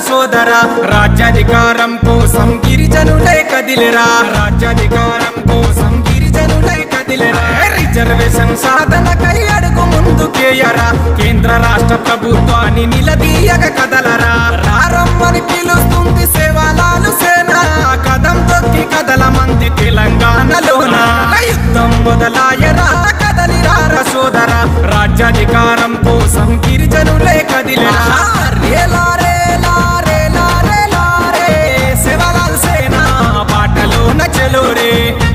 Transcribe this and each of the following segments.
సోదరా రాజ్యాధికారం కోసం గిరిజనులే కదిలిరా రాజ్యాధికారం కోసం గిరిజనులే కదిలిరా రిజర్వేషన్ సాధనకై అడుగు ముందుకేయరా కేంద్ర రాష్ట్ర ప్రభుత్వాన్ని నిలదీయక కదలరా రారమ్మని పిలుస్తుంది సేవాలాలు సేన కదం తొక్కి కదల మంది తెలంగాణలోన యుద్ధం మొదలాయరా కదలిరారా సోదరా రాజ్యాధికారం కోసం గిరిజనులే కదిలిరా రేలా రేలా రేలా రేలా రే సేవాలాల్ సేన పాటలోన చెలోరే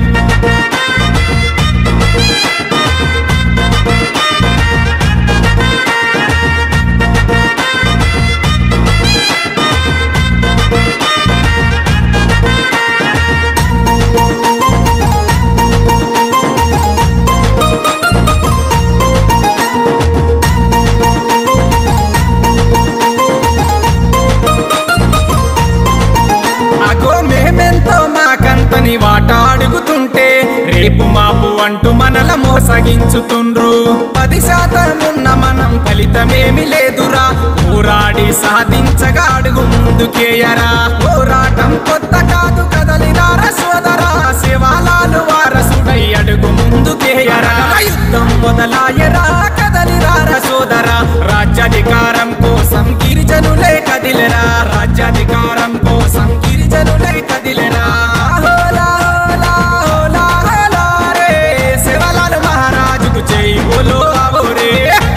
వాట అడుగుతుంటే రేపు మాపు అంటూ మనల మోసగించుతుండ్రు 10% ఉన్న మనం ఫలితమేమి లేదురా పోరాడి సాధించగా అడుగు ముందుకేయరా పోరాటం కొత్త కాదు కదలిరారా సోదరా సేవాలాలు వారసుడై అడుగు ముందుకేయరా యుద్ధం మొదలాయరా కదలిరారా సోదరా రాజ్యాధికారం కోసం గిరిజనులే కదిలిరా రాజ్యాధికారం కోసం గిరిజనులే కదిలిరా बोलो आवो रे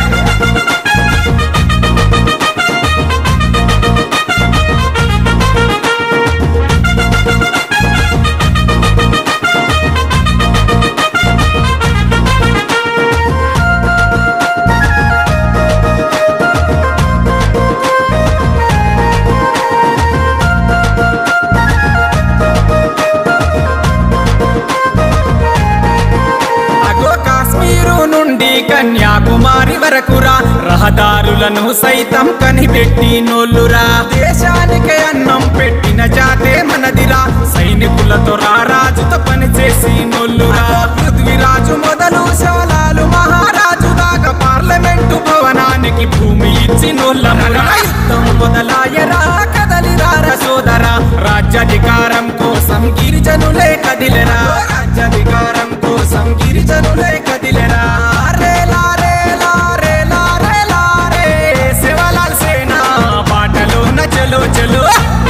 కన్యాకుమారి వరకురా రహదారులను సైతం కనిపెట్టి నోళ్ళురా దేశానికి అన్నం పెట్టిన జాతే మనదిరా సైనికులతో రారాజుతో పనిచేసి నోళ్ళురా పృథ్వీరాజు మొదలు శాలాలు మహారాజు దాకా పార్లమెంటు భవనానికి భూమి ఇచ్చి నోళ్ళరా యుద్ధం మొదలాయరా కదలిరారా సోదరా రాజ్యాధికారం కోసం గిరిజనులే కదిలిరా రాజ్యాధికారం కోసం గిరిజనులే కదిలిరా चलो चलो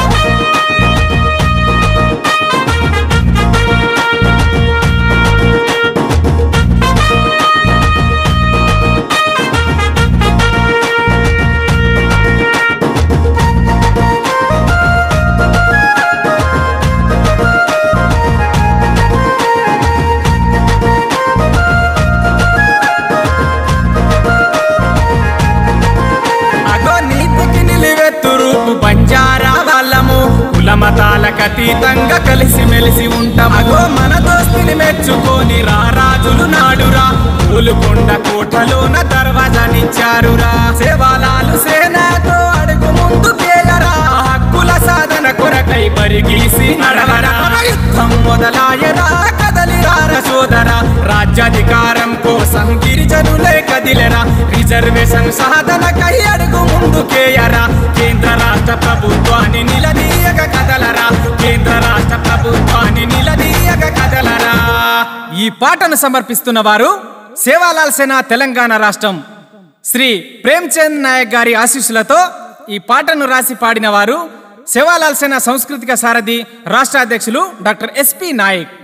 బంజారా వాళ్ళము కుల మతాలకు అతీతంగా కలిసి మెలిసి ఉంటాము మన దోస్తిని మెచ్చుకొని రారాజులు నాడురా పూలుకొండ కోటలోన దర్వాజానిచ్చారురా సేవాలాలు సేనతో అడుగు ముందుకేయరా హక్కుల సాధన కొరకై పరిగీసి నడవరా యుద్ధం మొదలాయరా కదలిరారా సోదరా రాజ్యాధికారం కోసం గిరిజనులే కదిలిరా రిజర్వేషన్ సాధనకై అడుగు ముందుకేయరా కేంద్ర రాష్ట్ర ప్రభుత్వాన్ని నిలదీయక కదలరా కేంద్ర రాష్ట్ర ప్రభుత్వాన్ని నిలదీయక కదలరా ఈ పాటను సమర్పిస్తున్న వారు సేవాలాల్ సేన తెలంగాణ రాష్ట్రం శ్రీ ప్రేమ్చంద్ నాయక్ గారి ఆశీస్సులతో ఈ పాటను రాసి పాడిన వారు సేవాలాల్ సేన సాంస్కృతిక సారథి రాష్ట్ర అధ్యక్షులు డాక్టర్ ఎస్పి నాయక్